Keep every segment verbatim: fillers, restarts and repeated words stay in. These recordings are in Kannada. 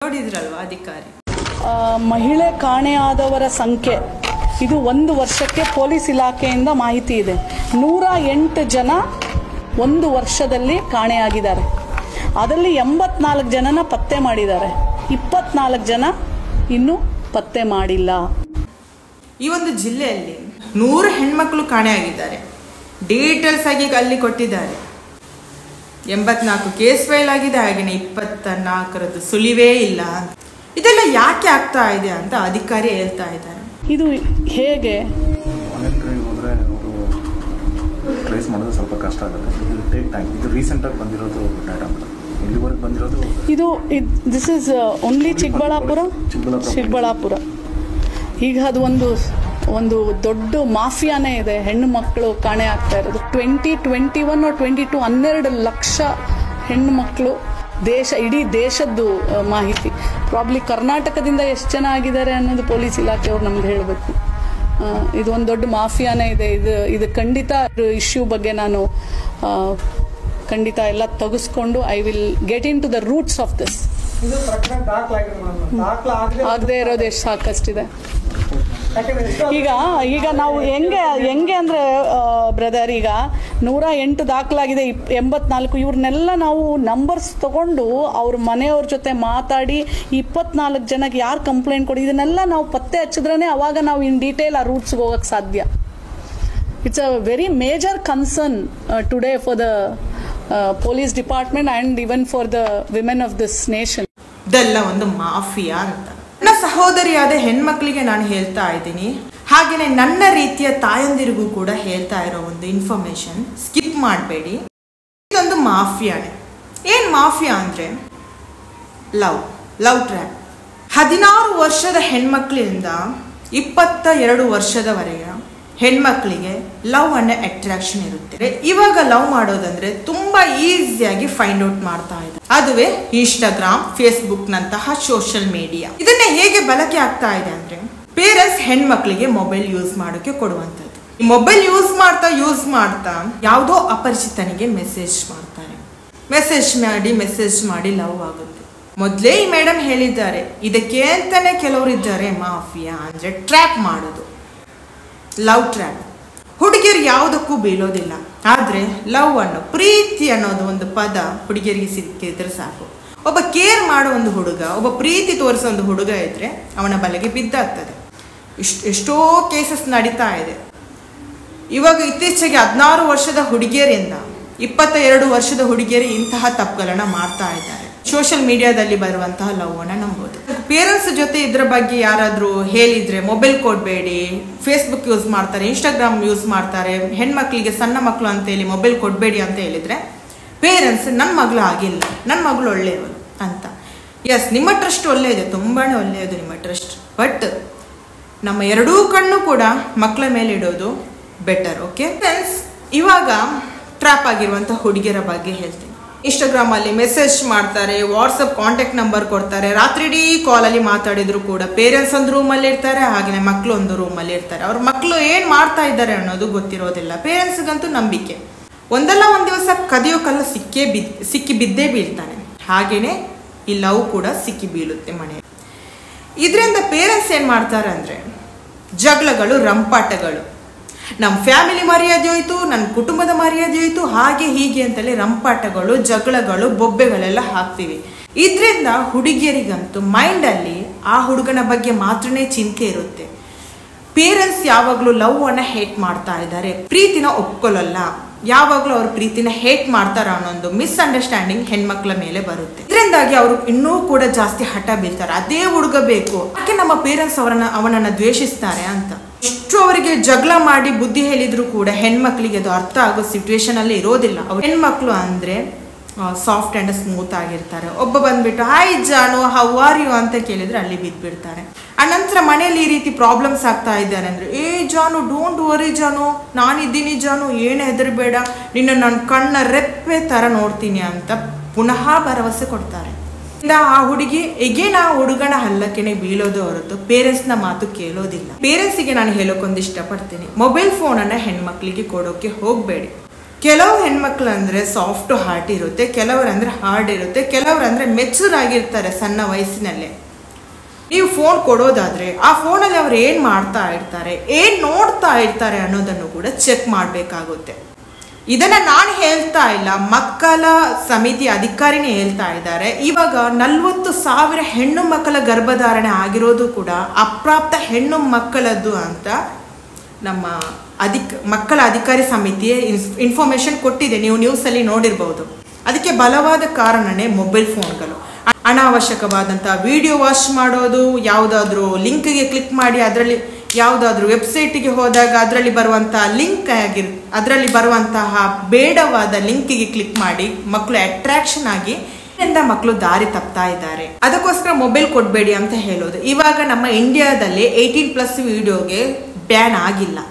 ನೋಡಿದ್ರಲ್ವಾ ಅಧಿಕಾರಿ. ಮಹಿಳೆ ಕಾಣೆಯಾದವರ ಸಂಖ್ಯೆ ಇದು ಒಂದು ವರ್ಷಕ್ಕೆ ಪೊಲೀಸ್ ಇಲಾಖೆಯಿಂದ ಮಾಹಿತಿ ಇದೆ. ನೂರ ಎಂಟು ಜನ ಒಂದು ವರ್ಷದಲ್ಲಿ ಕಾಣೆಯಾಗಿದ್ದಾರೆ. ಅದರಲ್ಲಿ ಎಂಬತ್ನಾಲ್ಕು ಜನನ ಪತ್ತೆ ಮಾಡಿದ್ದಾರೆ. ಇಪ್ಪತ್ನಾಲ್ಕು ಜನ ಇನ್ನೂ ಪತ್ತೆ ಮಾಡಿಲ್ಲ. ಈ ಒಂದು ಜಿಲ್ಲೆಯಲ್ಲಿ ನೂರು ಹೆಣ್ಮಕ್ಳು ಕಾಣೆಯಾಗಿದ್ದಾರೆ. ಡೀಟೇಲ್ಸ್ ಆಗಿ ಅಲ್ಲಿ ಕೊಟ್ಟಿದ್ದಾರೆ. ಎಂಬತ್ನಾಲ್ಕು ಕೇಸ್ ಫೈಲ್ ಆಗಿದೆ, ಹಾಗೆಯೇ ಇಪ್ಪತ್ತ ನಾಲ್ಕರದ್ದು ಸುಳಿವೇ ಇಲ್ಲ. ಇದೆಲ್ಲ ಯಾಕೆ ಆಗ್ತಾ ಇದೆ ಅಂತ ಅಧಿಕಾರಿ ಹೇಳ್ತಾ ಇದ್ದಾರೆ. ಇದು ಹೇಗೆ ಟ್ರೇಸ್ ಮಾಡೋದು ಸ್ವಲ್ಪ ಕಷ್ಟ ಆಗುತ್ತೆ. ಇದು ಟೇಕ್ ಟೈಮ್. ಇದು ರೀಸೆಂಟಾಗಿ ಬಂದಿರೋದು ಡಾಟಾ ಇಲ್ಲಿವರೆಗೆ ಬಂದಿರೋದು. ಇದು this is only Chikkaballapur Chikkaballapur ಈಗ ಅದು ಒಂದು ಒಂದು ದೊಡ್ಡ ಮಾಫಿಯಾನೇ ಇದೆ. ಹೆಣ್ಣು ಮಕ್ಕಳು ಕಾಣೆ ಆಗ್ತಾ ಇರೋದು. Twenty twenty one twenty two ಹನ್ನೆರಡು ಲಕ್ಷ ಹೆಣ್ಣು ಮಕ್ಕಳು ದೇಶ ಇಡೀ ದೇಶದ್ದು ಮಾಹಿತಿ. ಪ್ರಾಬ್ಲಿ ಕರ್ನಾಟಕದಿಂದ ಎಷ್ಟು ಜನ ಆಗಿದ್ದಾರೆ ಅನ್ನೋದು ಪೊಲೀಸ್ ಇಲಾಖೆಯವ್ರು ನಮ್ಗೆ ಹೇಳಬೇಕು. ಇದು ಒಂದು ದೊಡ್ಡ ಮಾಫಿಯಾನೇ ಇದೆ. ಇದು ಇದು ಖಂಡಿತ ಇಶ್ಯೂ ಬಗ್ಗೆ ನಾನು ಖಂಡಿತ ಎಲ್ಲ ತೆಗೆಸ್ಕೊಂಡು I will get into the roots of this. ಆಗದೆ ಇರೋದು ಎಷ್ಟು ಸಾಕಷ್ಟಿದೆ. ಈಗ ಈಗ ನಾವು ಹೆಂಗೆ ಹೆಂಗೆ ಅಂದರೆ ಬ್ರದರ್, ಈಗ ನೂರ ಎಂಟು ದಾಖಲಾಗಿದೆ, ಎಂಬತ್ನಾಲ್ಕು ಇವ್ರನ್ನೆಲ್ಲ ನಾವು ನಂಬರ್ಸ್ ತಗೊಂಡು ಅವ್ರ ಮನೆಯವ್ರ ಜೊತೆ ಮಾತಾಡಿ ಇಪ್ಪತ್ನಾಲ್ಕು ಜನಕ್ಕೆ ಯಾರು ಕಂಪ್ಲೇಂಟ್ ಕೊಡಿ ಇದನ್ನೆಲ್ಲ ನಾವು ಪತ್ತೆ ಹಚ್ಚಿದ್ರೇ ಅವಾಗ ನಾವು ಇನ್ ಡೀಟೇಲ್ ಆ ರೂಟ್ಸ್ಗೆ ಹೋಗಕ್ಕೆ ಸಾಧ್ಯ. It's a very major concern today for the police department and even for the women of this nation. ಇದೆಲ್ಲ ಒಂದು ಮಾಫಿಯಾ ಅಂತ ನನ್ನ ಸಹೋದರಿಯಾದ ಹೆಣ್ಮಕ್ಳಿಗೆ ನಾನು ಹೇಳ್ತಾ ಇದ್ದೀನಿ. ಹಾಗೇನೆ ನನ್ನ ರೀತಿಯ ತಾಯಂದಿರಿಗೂ ಕೂಡ ಹೇಳ್ತಾ ಇರೋ ಒಂದು ಇನ್ಫಾರ್ಮೇಶನ್ ಸ್ಕಿಪ್ ಮಾಡಬೇಡಿ. ಇದೊಂದು ಮಾಫಿಯಾನೆ. ಏನ್ ಮಾಫಿಯಾ ಅಂದ್ರೆ ಲವ್ ಲವ್ ಟ್ರ್ಯಾಪ್. ಹದಿನಾರು ವರ್ಷದ ಹೆಣ್ಮಕ್ಳಿಂದ ಇಪ್ಪತ್ತ ಎರಡು ವರ್ಷದವರೆಗೆ ಹೆಣ್ಮಕ್ಳಿಗೆ ಲವ್ ಅನ್ನೋ ಅಟ್ರಾಕ್ಷನ್ ಇರುತ್ತೆ. ಇವಾಗ ಲವ್ ಮಾಡೋದಂದ್ರೆ ತುಂಬಾ ಈಸಿಯಾಗಿ ಫೈಂಡ್ ಔಟ್ ಮಾಡ್ತಾ ಇದೆ. ಅದುವೇ ಇನ್ಸ್ಟಾಗ್ರಾಮ್, ಫೇಸ್ಬುಕ್ ನಂತಹ ಸೋಷಿಯಲ್ ಮೀಡಿಯಾ. ಇದನ್ನ ಹೇಗೆ ಬಳಕೆ ಆಗ್ತಾ ಇದೆ ಅಂದ್ರೆ ಪೇರೆಂಟ್ಸ್ ಹೆಣ್ಮಕ್ಳಿಗೆ ಮೊಬೈಲ್ ಯೂಸ್ ಮಾಡೋಕೆ ಕೊಡುವಂಥದ್ದು. ಈ ಮೊಬೈಲ್ ಯೂಸ್ ಮಾಡ್ತಾ ಯೂಸ್ ಮಾಡ್ತಾ ಯಾವುದೋ ಅಪರಿಚಿತನಿಗೆ ಮೆಸೇಜ್ ಮಾಡ್ತಾರೆ. ಮೆಸೇಜ್ ಮಾಡಿ ಮೆಸೇಜ್ ಮಾಡಿ ಲವ್ ಆಗುತ್ತೆ. ಮೊದಲೇ ಈ ಮೇಡಮ್ ಹೇಳಿದ್ದಾರೆ, ಇದಕ್ಕೆ ಅಂತಾನೆ ಕೆಲವರು ಇದ್ದಾರೆ ಮಾಫಿಯಾ ಅಂದ್ರೆ ಟ್ರ್ಯಾಪ್ ಮಾಡೋದು. Love trap. ಹುಡುಗಿಯರು ಯಾವುದಕ್ಕೂ ಬೀಳೋದಿಲ್ಲ. ಆದ್ರೆ ಲವ್ ಅನ್ನೋ ಪ್ರೀತಿ ಅನ್ನೋದು ಒಂದು ಪದ ಹುಡುಗಿಯರಿಗೆ ಸಿಕ್ಕಿದ್ರೆ ಸಾಕು. ಒಬ್ಬ ಕೇರ್ ಮಾಡೋ ಒಂದು ಹುಡುಗ, ಒಬ್ಬ ಪ್ರೀತಿ ತೋರಿಸೋ ಒಂದು ಹುಡುಗ ಇದ್ರೆ ಅವನ ಬಲೆಗೆ ಬಿದ್ದಾಗ್ತದೆ. ಇಷ್ಟು ಎಷ್ಟೋ ಕೇಸಸ್ ನಡೀತಾ ಇದೆ. ಇವಾಗ ಇತ್ತೀಚೆಗೆ ಹದಿನಾರು ವರ್ಷದ ಹುಡುಗಿಯರಿಂದ ಇಪ್ಪತ್ತ ಎರಡು ವರ್ಷದ ಹುಡುಗಿಯರು ಇಂತಹ ತಪ್ಪುಗಳನ್ನ ಮಾಡ್ತಾ ಇದ್ದಾರೆ. ಸೋಷಿಯಲ್ ಮೀಡಿಯಾದಲ್ಲಿ ಬರುವಂತಹ ಲವ್ ಅನ್ನ ನಂಬೋದು. ಪೇರೆಂಟ್ಸ್ ಜೊತೆ ಇದ್ರ ಬಗ್ಗೆ ಯಾರಾದ್ರೂ ಹೇಳಿದ್ರೆ ಮೊಬೈಲ್ ಕೊಡಬೇಡಿ, ಫೇಸ್ಬುಕ್ ಯೂಸ್ ಮಾಡ್ತಾರೆ, ಇನ್ಸ್ಟಾಗ್ರಾಮ್ ಯೂಸ್ ಮಾಡ್ತಾರೆ, ಹೆಣ್ಮಕ್ಳಿಗೆ ಸಣ್ಣ ಮಕ್ಕಳು ಅಂತ ಹೇಳಿ ಮೊಬೈಲ್ ಕೊಡಬೇಡಿ ಅಂತ ಹೇಳಿದ್ರೆ ಪೇರೆಂಟ್ಸ್ ನನ್ನ ಮಗಳು ಆಗಿಲ್ಲ, ನನ್ನ ಮಗಳು ಒಳ್ಳೆಯವಳು ಅಂತ. ಎಸ್, ನಿಮ್ಮ ಟ್ರಸ್ಟ್ ಒಳ್ಳೆಯದು, ತುಂಬಾನೇ ಒಳ್ಳೆಯದು ನಿಮ್ಮ ಟ್ರಸ್ಟ್. ಬಟ್ ನಮ್ಮ ಎರಡೂ ಕಣ್ಣು ಕೂಡ ಮಕ್ಕಳ ಮೇಲೆ ಇಡೋದು ಬೆಟರ್. ಓಕೆ ಫ್ರೆಂಡ್ಸ್, ಇವಾಗ ಟ್ರ್ಯಾಪ್ ಆಗಿರುವಂತಹ ಹುಡುಗಿಯರ ಬಗ್ಗೆ ಹೇಳ್ತೀನಿ. ಇನ್ಸ್ಟಾಗ್ರಾಮ್ ಅಲ್ಲಿ ಮೆಸೇಜ್ ಮಾಡ್ತಾರೆ, ವಾಟ್ಸಪ್ ಕಾಂಟ್ಯಾಕ್ಟ್ ನಂಬರ್ ಕೊಡ್ತಾರೆ. ರಾತ್ರಿ ಇಡೀ ಕಾಲ್ ಅಲ್ಲಿ ಮಾತಾಡಿದ್ರು ಕೂಡ ಪೇರೆಂಟ್ಸ್ ಒಂದು ರೂಮ್ ಅಲ್ಲಿ ಇರ್ತಾರೆ, ಹಾಗೆ ಮಕ್ಕಳು ಒಂದು ರೂಮ್ ಅಲ್ಲಿ ಇರ್ತಾರೆ. ಅವ್ರ ಮಕ್ಕಳು ಏನ್ ಮಾಡ್ತಾ ಇದ್ದಾರೆ ಅನ್ನೋದು ಗೊತ್ತಿರೋದಿಲ್ಲ. ಪೇರೆಂಟ್ಸ್ಗಂತೂ ನಂಬಿಕೆ. ಒಂದಲ್ಲ ಒಂದ್ ದಿವಸ ಕದಿಯೋ ಕಲ್ಲ ಸಿಕ್ಕೇ ಬಿದ್ ಸಿಕ್ಕಿ ಬಿದ್ದೇ ಬೀಳ್ತಾನೆ. ಹಾಗೇನೆ ಈ ಲವ್ ಕೂಡ ಸಿಕ್ಕಿ ಬೀಳುತ್ತೆ ಮನೆ. ಇದರಿಂದ ಪೇರೆಂಟ್ಸ್ ಏನ್ ಮಾಡ್ತಾರೆ ಅಂದ್ರೆ ಜಗಳಗಳು, ರಂಪಾಟಗಳು. ನಮ್ಮ ಫ್ಯಾಮಿಲಿ ಮರ್ಯಾದೆ ಹೋಯ್ತು, ನನ್ನ ಕುಟುಂಬದ ಮರ್ಯಾದೆ ಹೋಯ್ತು, ಹಾಗೆ ಹೀಗೆ ಅಂತಲೇ ರಂಪಾಟಗಳು, ಜಗಳಗಳು, ಬೊಬ್ಬೆಗಳೆಲ್ಲ ಹಾಕ್ತಿವಿ. ಇದರಿಂದ ಹುಡುಗಿಯರಿಗಂತೂ ಮೈಂಡ್ ಅಲ್ಲಿ ಆ ಹುಡುಗನ ಬಗ್ಗೆ ಮಾತ್ರನೇ ಚಿಂತೆ ಇರುತ್ತೆ. ಪೇರೆಂಟ್ಸ್ ಯಾವಾಗ್ಲೂ ಲವ್ ಅನ್ನ ಹೇಟ್ ಮಾಡ್ತಾ ಇದ್ದಾರೆ, ಪ್ರೀತಿನ ಒಪ್ಕೊಳ್ಳಲ್ಲ. ಯಾವಾಗ್ಲೂ ಅವ್ರ ಪ್ರೀತಿನ ಹೇಟ್ ಮಾಡ್ತಾರ ಅನ್ನೋ ಒಂದು ಮಿಸ್ಅಂಡರ್ಸ್ಟ್ಯಾಂಡಿಂಗ್ ಹೆಣ್ಮಕ್ಳ ಮೇಲೆ ಬರುತ್ತೆ. ಇದರಿಂದಾಗಿ ಅವರು ಇನ್ನೂ ಕೂಡ ಜಾಸ್ತಿ ಹಠ ಬೀಳ್ತಾರೆ. ಅದೇ ಹುಡುಗ ಬೇಕು, ಯಾಕೆ ನಮ್ಮ ಪೇರೆಂಟ್ಸ್ ಅವರನ್ನ ಅವನನ್ನ ದ್ವೇಷಿಸ್ತಾರೆ ಅಂತ. ಇಷ್ಟು ಅವರಿಗೆ ಜಗಳ ಮಾಡಿ ಬುದ್ಧಿ ಹೇಳಿದ್ರು ಕೂಡ ಹೆಣ್ಮಕ್ಳಿಗೆ ಅದು ಅರ್ಥ ಆಗೋ ಸಿಚುವೇಶನ್ ಅಲ್ಲಿ ಇರೋದಿಲ್ಲ. ಅವ್ರು ಹೆಣ್ಮಕ್ಳು ಅಂದ್ರೆ ಸಾಫ್ಟ್ ಅಂಡ್ ಸ್ಮೂತ್ ಆಗಿರ್ತಾರೆ. ಒಬ್ಬ ಬಂದ್ಬಿಟ್ಟು hi Janu, how are you ಅಂತ ಕೇಳಿದ್ರೆ ಅಲ್ಲಿ ಬಿದ್ದ್ಬಿಡ್ತಾರೆ. ಆ ನಂತರ ಮನೆಯಲ್ಲಿ ಈ ರೀತಿ ಪ್ರಾಬ್ಲಮ್ಸ್ ಆಗ್ತಾ ಇದ್ದಾರೆ ಅಂದ್ರೆ, ಏ ಜಾನು ಡೋಂಟ್ ವರಿ ಜಾನು, ನಾನಿದ್ದೀನಿ ಜಾನು, ಏನು ಹೆದರ್ಬೇಡ, ನಿನ್ನ ನನ್ನ ಕಣ್ಣ ರೆಪ್ಪೆ ತರ ನೋಡ್ತೀನಿ ಅಂತ ಪುನಃ ಭರವಸೆ ಕೊಡ್ತಾರೆ. ಆ ಹುಡುಗಿ ಎಗೇನ್ ಆ ಹುಡುಗನ ಹಲ್ಲಕ್ಕೆನೆ ಬೀಳೋದು ಹೊರತು ಪೇರೆಂಟ್ಸ್ ನ ಮಾತು ಕೇಳೋದಿಲ್ಲ. ಪೇರೆಂಟ್ಸ್ ಗೆ ನಾನು ಹೇಳೋಕೊಂದು ಇಷ್ಟಪಡ್ತೀನಿ, ಮೊಬೈಲ್ ಫೋನ್ ಅನ್ನ ಹೆಣ್ಮಕ್ಳಿಗೆ ಕೊಡೋಕೆ ಹೋಗ್ಬೇಡಿ. ಕೆಲವು ಹೆಣ್ಮಕ್ಳು ಅಂದರೆ ಸಾಫ್ಟ್ ಹಾರ್ಟ್ ಇರುತ್ತೆ, ಕೆಲವರು ಅಂದರೆ ಹಾರ್ಡ್ ಇರುತ್ತೆ, ಕೆಲವರು ಅಂದರೆ ಮೆಚೂರ್ ಆಗಿರ್ತಾರೆ ಸಣ್ಣ ವಯಸ್ಸಿನಲ್ಲೇ. ನೀವು ಫೋನ್ ಕೊಡೋದಾದರೆ ಆ ಫೋನಲ್ಲಿ ಅವ್ರು ಏನು ಮಾಡ್ತಾ ಇರ್ತಾರೆ, ಏನು ನೋಡ್ತಾ ಇರ್ತಾರೆ ಅನ್ನೋದನ್ನು ಕೂಡ ಚೆಕ್ ಮಾಡಬೇಕಾಗುತ್ತೆ. ಇದನ್ನು ನಾನು ಹೇಳ್ತಾ ಇಲ್ಲ, ಮಕ್ಕಳ ಸಮಿತಿ ಅಧಿಕಾರಿನೇ ಹೇಳ್ತಾ ಇದ್ದಾರೆ. ಇವಾಗ ನಲ್ವತ್ತು ಸಾವಿರ ಹೆಣ್ಣು ಮಕ್ಕಳ ಗರ್ಭಧಾರಣೆ ಆಗಿರೋದು ಕೂಡ ಅಪ್ರಾಪ್ತ ಹೆಣ್ಣು ಮಕ್ಕಳದ್ದು ಅಂತ ನಮ್ಮ ಅಧಿಕ ಮಕ್ಕಳ ಅಧಿಕಾರಿ ಸಮಿತಿ ಇನ್ಫಾರ್ಮೇಶನ್ ಕೊಟ್ಟಿದೆ, ನೀವು ನ್ಯೂಸಲ್ಲಿ ನೋಡಿರ್ಬೋದು. ಅದಕ್ಕೆ ಬಲವಾದ ಕಾರಣನೇ ಮೊಬೈಲ್ ಫೋನ್ಗಳು. ಅನಾವಶ್ಯಕವಾದಂಥ ವಿಡಿಯೋ ವಾಚ್ ಮಾಡೋದು, ಯಾವುದಾದ್ರೂ ಲಿಂಕ್ಗೆ ಕ್ಲಿಕ್ ಮಾಡಿ ಅದರಲ್ಲಿ ಯಾವುದಾದ್ರೂ ವೆಬ್ಸೈಟಿಗೆ ಹೋದಾಗ ಅದರಲ್ಲಿ ಬರುವಂತಹ ಲಿಂಕ್ ಆಗಿರ್ ಅದರಲ್ಲಿ ಬರುವಂತಹ ಬೇಡವಾದ ಲಿಂಕಿಗೆ ಕ್ಲಿಕ್ ಮಾಡಿ ಮಕ್ಕಳು ಅಟ್ರಾಕ್ಷನ್ ಆಗಿ ಇಂದ ಮಕ್ಕಳು ದಾರಿ ತಪ್ತಾ ಇದ್ದಾರೆ. ಅದಕ್ಕೋಸ್ಕರ ಮೊಬೈಲ್ ಕೊಡಬೇಡಿ ಅಂತ ಹೇಳೋದು. ಇವಾಗ ನಮ್ಮ ಇಂಡಿಯಾದಲ್ಲಿ ಏಯ್ಟೀನ್ ಪ್ಲಸ್ ವಿಡಿಯೋಗೆ ಬ್ಯಾನ್ ಆಗಿಲ್ಲ,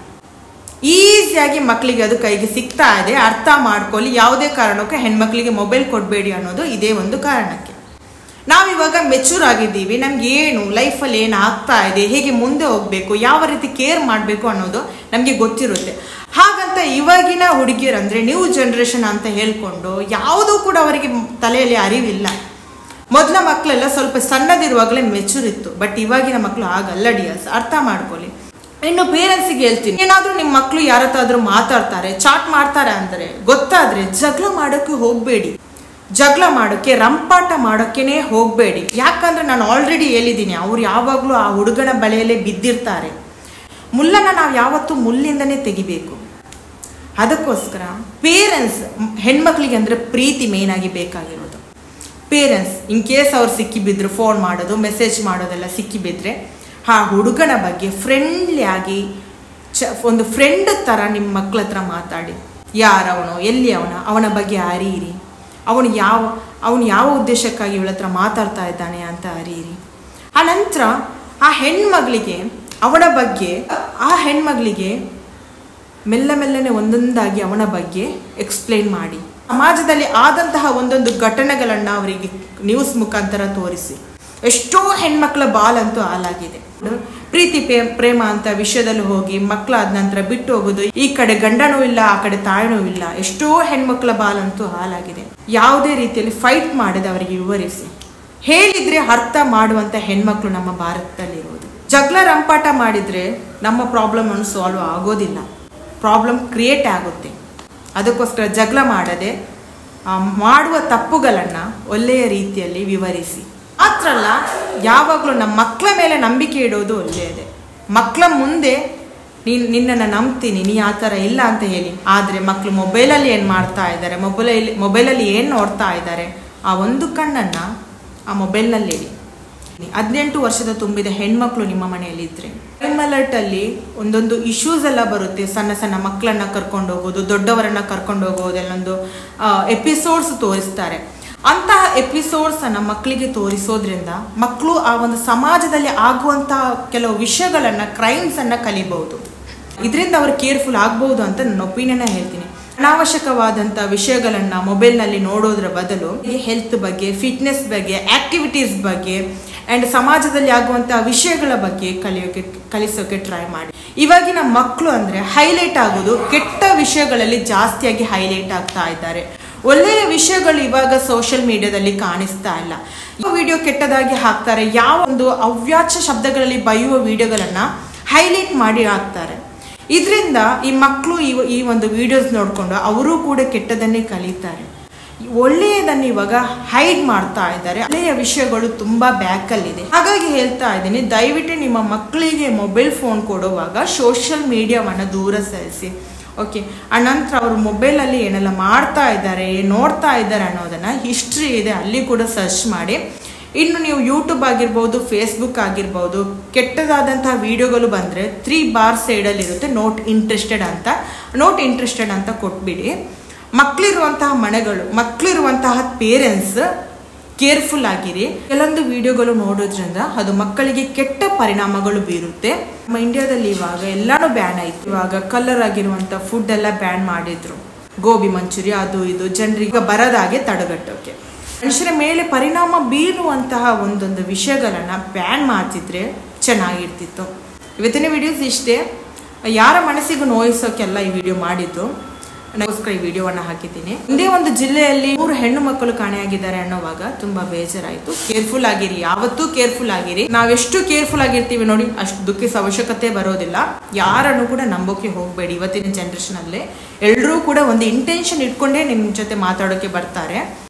ಈಸಿಯಾಗಿ ಮಕ್ಕಳಿಗೆ ಅದು ಕೈಗೆ ಸಿಗ್ತಾ ಇದೆ. ಅರ್ಥ ಮಾಡ್ಕೊಳ್ಳಿ, ಯಾವುದೇ ಕಾರಣಕ್ಕೂ ಹೆಣ್ಮಕ್ಳಿಗೆ ಮೊಬೈಲ್ ಕೊಡಬೇಡಿ ಅನ್ನೋದು ಇದೇ ಒಂದು ಕಾರಣಕ್ಕೆ. ನಾವಿವಾಗ ಮೆಚೂರ್ ಆಗಿದ್ದೀವಿ, ನಮ್ಗೆ ಏನು ಲೈಫಲ್ಲಿ ಏನು ಆಗ್ತಾ ಇದೆ, ಹೇಗೆ ಮುಂದೆ ಹೋಗಬೇಕು, ಯಾವ ರೀತಿ ಕೇರ್ ಮಾಡಬೇಕು ಅನ್ನೋದು ನಮಗೆ ಗೊತ್ತಿರುತ್ತೆ. ಹಾಗಂತ ಇವಾಗಿನ ಹುಡುಗಿಯರಂದರೆ ನ್ಯೂ ಜನ್ರೇಷನ್ ಅಂತ ಹೇಳ್ಕೊಂಡು ಯಾವುದೂ ಕೂಡ ಅವರಿಗೆ ತಲೆಯಲ್ಲಿ ಅರಿವಿಲ್ಲ. ಮೊದಲ ಮಕ್ಕಳೆಲ್ಲ ಸ್ವಲ್ಪ ಸಣ್ಣದಿರುವಾಗಲೇ ಮೆಚೂರ್ ಇತ್ತು, ಬಟ್ ಇವಾಗಿನ ಮಕ್ಕಳು ಆಗಲ್ಲ ಡಿಯರ್ಸ್, ಅರ್ಥ ಮಾಡ್ಕೊಳ್ಳಿ. ಇನ್ನು ಪೇರೆಂಟ್ಸಿಗೆ ಹೇಳ್ತೀನಿ, ಏನಾದರೂ ನಿಮ್ಮ ಮಕ್ಕಳು ಯಾರತ್ತಾದ್ರೂ ಮಾತಾಡ್ತಾರೆ, ಚಾಟ್ ಮಾಡ್ತಾರೆ ಅಂದರೆ ಗೊತ್ತಾದರೆ ಜಗಳ ಮಾಡೋಕ್ಕೆ ಹೋಗಬೇಡಿ. ಜಗಳ ಮಾಡೋಕ್ಕೆ, ರಂಪಾಟ ಮಾಡೋಕ್ಕೇ ಹೋಗಬೇಡಿ. ಯಾಕಂದರೆ ನಾನು ಆಲ್ರೆಡಿ ಹೇಳಿದ್ದೀನಿ, ಅವ್ರು ಯಾವಾಗಲೂ ಆ ಹುಡುಗನ ಬಲೆಯಲ್ಲೇ ಬಿದ್ದಿರ್ತಾರೆ. ಮುಳ್ಳನ್ನು ನಾವು ಯಾವತ್ತೂ ಮುಳ್ಳಿಂದನೇ ತೆಗಿಬೇಕು. ಅದಕ್ಕೋಸ್ಕರ ಪೇರೆಂಟ್ಸ್ ಹೆಣ್ಮಕ್ಳಿಗೆ ಅಂದರೆ ಪ್ರೀತಿ ಮೇಯ್ನಾಗಿ ಬೇಕಾಗಿರೋದು. ಪೇರೆಂಟ್ಸ್ ಇನ್ ಕೇಸ್ ಅವ್ರು ಸಿಕ್ಕಿಬಿದ್ರು ಫೋನ್ ಮಾಡೋದು, ಮೆಸೇಜ್ ಮಾಡೋದೆಲ್ಲ ಸಿಕ್ಕಿಬಿದ್ರೆ ಆ ಹುಡುಗನ ಬಗ್ಗೆ ಫ್ರೆಂಡ್ಲಿ ಆಗಿ ಚ ಒಂದು ಫ್ರೆಂಡ್ ಥರ ನಿಮ್ಮ ಮಕ್ಕಳ ಹತ್ರ ಮಾತಾಡಿ. ಯಾರವನು, ಎಲ್ಲಿ ಅವನ ಅವನ ಬಗ್ಗೆ ಅರಿಯಿರಿ. ಅವನು ಯಾವ ಅವನು ಯಾವ ಉದ್ದೇಶಕ್ಕಾಗಿ ಇವಳ ಹತ್ರ ಮಾತಾಡ್ತಾ ಇದ್ದಾನೆ ಅಂತ ಅರಿಯಿರಿ. ಆ ನಂತರ ಆ ಹೆಣ್ಮಗಳಿಗೆ ಅವನ ಬಗ್ಗೆ ಆ ಹೆಣ್ಮಗಳಿಗೆ ಮೆಲ್ಲ ಮೆಲ್ಲನೆ ಒಂದೊಂದಾಗಿ ಅವನ ಬಗ್ಗೆ ಎಕ್ಸ್ಪ್ಲೇನ್ ಮಾಡಿ. ಸಮಾಜದಲ್ಲಿ ಆದಂತಹ ಒಂದೊಂದು ಘಟನೆಗಳನ್ನು ಅವರಿಗೆ ನ್ಯೂಸ್ ಮುಖಾಂತರ ತೋರಿಸಿ. ಎಷ್ಟೋ ಹೆಣ್ಮಕ್ಳ ಬಾಲಂತೂ ಹಾಲಾಗಿದೆ. ಪ್ರೀತಿ ಪ್ರೇಮ ಅಂತ ವಿಷಯದಲ್ಲಿ ಹೋಗಿ ಮಕ್ಕಳ ಆದ ನಂತರ ಬಿಟ್ಟು ಹೋಗೋದು, ಈ ಕಡೆ ಗಂಡನೂ ಇಲ್ಲ ಆ ಕಡೆ ತಾಯಿನೂ ಇಲ್ಲ. ಎಷ್ಟೋ ಹೆಣ್ಮಕ್ಳ ಬಾಲಂತೂ ಹಾಲಾಗಿದೆ. ಯಾವುದೇ ರೀತಿಯಲ್ಲಿ ಫೈಟ್ ಮಾಡದೆ ಅವರಿಗೆ ವಿವರಿಸಿ ಹೇಳಿದ್ರೆ ಅರ್ಥ ಮಾಡುವಂತ ಹೆಣ್ಮಕ್ಳು ನಮ್ಮ ಭಾರತದಲ್ಲಿರೋದು. ಜಗಳ ರಂಪಾಟ ಮಾಡಿದ್ರೆ ನಮ್ಮ ಪ್ರಾಬ್ಲಮ್ ಅನ್ನು ಸಾಲ್ವ್ ಆಗೋದಿಲ್ಲ, ಪ್ರಾಬ್ಲಮ್ ಕ್ರಿಯೇಟ್ ಆಗುತ್ತೆ. ಅದಕ್ಕೋಸ್ಕರ ಜಗಳ ಮಾಡದೆ ಮಾಡುವ ತಪ್ಪುಗಳನ್ನು ಒಳ್ಳೆಯ ರೀತಿಯಲ್ಲಿ ವಿವರಿಸಿ. ಮಾತ್ರ ಅಲ್ಲ, ಯಾವಾಗಲೂ ನಮ್ಮ ಮಕ್ಕಳ ಮೇಲೆ ನಂಬಿಕೆ ಇಡೋದು ಒಳ್ಳೆಯದೇ. ಮಕ್ಕಳ ಮುಂದೆ ನೀನು ನಿನ್ನನ್ನು ನಂಬ್ತೀನಿ, ನೀ ಆ ಥರ ಇಲ್ಲ ಅಂತ ಹೇಳಿ. ಆದರೆ ಮಕ್ಕಳು ಮೊಬೈಲಲ್ಲಿ ಏನು ಮಾಡ್ತಾ ಇದ್ದಾರೆ, ಮೊಬೈಲಲ್ಲಿ ಮೊಬೈಲಲ್ಲಿ ಏನು ನೋಡ್ತಾ ಇದ್ದಾರೆ, ಆ ಒಂದು ಕಣ್ಣನ್ನು ಆ ಮೊಬೈಲ್ನಲ್ಲಿ ಇಡಿ. ಹದಿನೆಂಟು ವರ್ಷದ ತುಂಬಿದ ಹೆಣ್ಮಕ್ಳು ನಿಮ್ಮ ಮನೆಯಲ್ಲಿ ಇದ್ದರೆ ಕ್ರೈಮ್ ಅಲರ್ಟಲ್ಲಿ ಒಂದೊಂದು ಇಶ್ಯೂಸ್ ಎಲ್ಲ ಬರುತ್ತೆ. ಸಣ್ಣ ಸಣ್ಣ ಮಕ್ಕಳನ್ನು ಕರ್ಕೊಂಡು ಹೋಗೋದು, ದೊಡ್ಡವರನ್ನು ಕರ್ಕೊಂಡು ಹೋಗೋದು, ಎಲ್ಲೊಂದು ಎಪಿಸೋಡ್ಸ್ ತೋರಿಸ್ತಾರೆ. ಅಂತಹ ಎಪಿಸೋಡ್ಸ್ ಅನ್ನ ಮಕ್ಕಳಿಗೆ ತೋರಿಸೋದ್ರಿಂದ ಮಕ್ಕಳು ಆ ಒಂದು ಸಮಾಜದಲ್ಲಿ ಆಗುವಂತಹ ಕೆಲವು ವಿಷಯಗಳನ್ನ, ಕ್ರೈಮ್ಸ್ ಅನ್ನ ಕಲಿಬಹುದು. ಇದರಿಂದ ಅವರು ಕೇರ್ಫುಲ್ ಆಗ್ಬಹುದು ಅಂತ ನನ್ನ ಒಪಿನಿಯನ್ ಹೇಳ್ತೀನಿ. ಅನಾವಶ್ಯಕವಾದಂಥ ವಿಷಯಗಳನ್ನ ಮೊಬೈಲ್ನಲ್ಲಿ ನೋಡೋದ್ರ ಬದಲು ಹೆಲ್ತ್ ಬಗ್ಗೆ, ಫಿಟ್ನೆಸ್ ಬಗ್ಗೆ, ಆಕ್ಟಿವಿಟೀಸ್ ಬಗ್ಗೆ ಆ್ಯಂಡ್ ಸಮಾಜದಲ್ಲಿ ಆಗುವಂತಹ ವಿಷಯಗಳ ಬಗ್ಗೆ ಕಲಿಯೋಕೆ ಕಲಿಸೋಕೆ ಟ್ರೈ ಮಾಡಿ. ಇವಾಗಿನ ಮಕ್ಕಳು ಅಂದರೆ ಹೈಲೈಟ್ ಆಗೋದು ಕೆಟ್ಟ ವಿಷಯಗಳಲ್ಲಿ ಜಾಸ್ತಿಯಾಗಿ ಹೈಲೈಟ್ ಆಗ್ತಾ ಇದ್ದಾರೆ. ಒಳ್ಳೆಯ ವಿಷಯಗಳು ಇವಾಗ ಸೋಷಿಯಲ್ ಮೀಡಿಯಾದಲ್ಲಿ ಕಾಣಿಸ್ತಾ ಇಲ್ಲ. ವಿಡಿಯೋ ಕೆಟ್ಟದಾಗಿ ಹಾಕ್ತಾರೆ, ಯಾವ ಒಂದು ಅವ್ಯಾಚ ಶಬ್ದಗಳಲ್ಲಿ ಬೈಯುವ ವಿಡಿಯೋಗಳನ್ನ ಹೈಲೈಟ್ ಮಾಡಿ ಹಾಕ್ತಾರೆ. ಇದರಿಂದ ಈ ಮಕ್ಕಳು ಈ ಒಂದು ವಿಡಿಯೋಸ್ ನೋಡಿಕೊಂಡು ಅವರು ಕೂಡ ಕೆಟ್ಟದನ್ನೇ ಕಲಿತಾರೆ. ಒಳ್ಳೆಯದನ್ನು ಇವಾಗ ಹೈಡ್ ಮಾಡ್ತಾ ಇದ್ದಾರೆ. ಒಳ್ಳೆಯ ವಿಷಯಗಳು ತುಂಬಾ ಬ್ಯಾಕಲ್ಲಿದೆ. ಹಾಗಾಗಿ ಹೇಳ್ತಾ ಇದ್ದೀನಿ, ದಯವಿಟ್ಟು ನಿಮ್ಮ ಮಕ್ಕಳಿಗೆ ಮೊಬೈಲ್ ಫೋನ್ ಕೊಡುವಾಗ ಸೋಷಿಯಲ್ ಮೀಡಿಯಾವನ್ನು ದೂರ ಸರಿಸಿ. ಓಕೆ, ಆ ನಂತರ ಅವರು ಮೊಬೈಲಲ್ಲಿ ಏನೆಲ್ಲ ಮಾಡ್ತಾ ಇದ್ದಾರೆ, ನೋಡ್ತಾ ಇದ್ದಾರೆ ಅನ್ನೋದನ್ನು ಹಿಸ್ಟ್ರಿ ಇದೆ, ಅಲ್ಲಿ ಕೂಡ ಸರ್ಚ್ ಮಾಡಿ. ಇನ್ನು ನೀವು ಯೂಟ್ಯೂಬ್ ಆಗಿರ್ಬೋದು, ಫೇಸ್ಬುಕ್ ಆಗಿರ್ಬೋದು, ಕೆಟ್ಟದಾದಂತಹ ವಿಡಿಯೋಗಳು ಬಂದರೆ ತ್ರೀ ಬಾರ್ ಸೈಡಲ್ಲಿ ಇರುತ್ತೆ ನೋಟ್ ಇಂಟ್ರೆಸ್ಟೆಡ್ ಅಂತ. ನೋಟ್ ಇಂಟ್ರೆಸ್ಟೆಡ್ ಅಂತ ಕೊಟ್ಬಿಡಿ. ಮಕ್ಕಳಿರುವಂತಹ ಮನೆಗಳು, ಮಕ್ಕಳಿರುವಂತಹ ಪೇರೆಂಟ್ಸ್ ಕೇರ್ಫುಲ್ ಆಗಿರಿ. ಕೆಲವೊಂದು ವಿಡಿಯೋಗಳು ನೋಡೋದ್ರಿಂದ ಅದು ಮಕ್ಕಳಿಗೆ ಕೆಟ್ಟ ಪರಿಣಾಮಗಳು ಬೀರುತ್ತೆ. ನಮ್ಮ ಇಂಡಿಯಾದಲ್ಲಿ ಇವಾಗ ಎಲ್ಲಾನು ಬ್ಯಾನ್ ಆಯ್ತು. ಇವಾಗ ಕಲರ್ ಆಗಿರುವಂತ ಫುಡ್ ಎಲ್ಲ ಬ್ಯಾನ್ ಮಾಡಿದ್ರು, ಗೋಬಿ ಮಂಚೂರಿ ಅದು ಇದು, ಜನರಿಗೆ ಬರದಾಗೆ ತಡೆಗಟ್ಟೋಕೆ. ಮನುಷ್ಯರ ಮೇಲೆ ಪರಿಣಾಮ ಬೀರುವಂತಹ ಒಂದೊಂದು ವಿಷಯಗಳನ್ನ ಬ್ಯಾನ್ ಮಾಡ್ತಿದ್ರೆ ಚೆನ್ನಾಗಿರ್ತಿತ್ತು. ಇವತ್ತಿನ ವಿಡಿಯೋಸ್ ಇಷ್ಟೇ. ಯಾರ ಮನಸ್ಸಿಗೂ ನೋಯಿಸೋಕೆಲ್ಲ ಈ ವಿಡಿಯೋ ಮಾಡಿದ್ದು. ನನಗೋಸ್ಕರ ಈ ವಿಡಿಯೋವನ್ನ ಹಾಕಿದ್ದೀನಿ. ಒಂದೇ ಒಂದು ಜಿಲ್ಲೆಯಲ್ಲಿ ಮೂರು ಹೆಣ್ಣು ಮಕ್ಕಳು ಕಾಣೆಯಾಗಿದ್ದಾರೆ ಅನ್ನೋವಾಗ ತುಂಬಾ ಬೇಜಾರಾಯ್ತು. ಕೇರ್ಫುಲ್ ಆಗಿರಿ, ಯಾವತ್ತೂ ಕೇರ್ಫುಲ್ ಆಗಿರಿ. ನಾವೆಷ್ಟು ಕೇರ್ಫುಲ್ ಆಗಿರ್ತೀವಿ ನೋಡಿ, ಅಷ್ಟು ದುಃಖಿಸ ಅವಶ್ಯಕತೆ ಬರೋದಿಲ್ಲ. ಯಾರನ್ನು ಕೂಡ ನಂಬೋಕೆ ಹೋಗ್ಬೇಡಿ. ಇವತ್ತಿನ ಜನರೇಷನ್ ಅಲ್ಲಿ ಎಲ್ಲರೂ ಕೂಡ ಒಂದು ಇಂಟೆನ್ಷನ್ ಇಟ್ಕೊಂಡೇ ನಿಮ್ ಜೊತೆ ಮಾತಾಡೋಕೆ ಬರ್ತಾರೆ.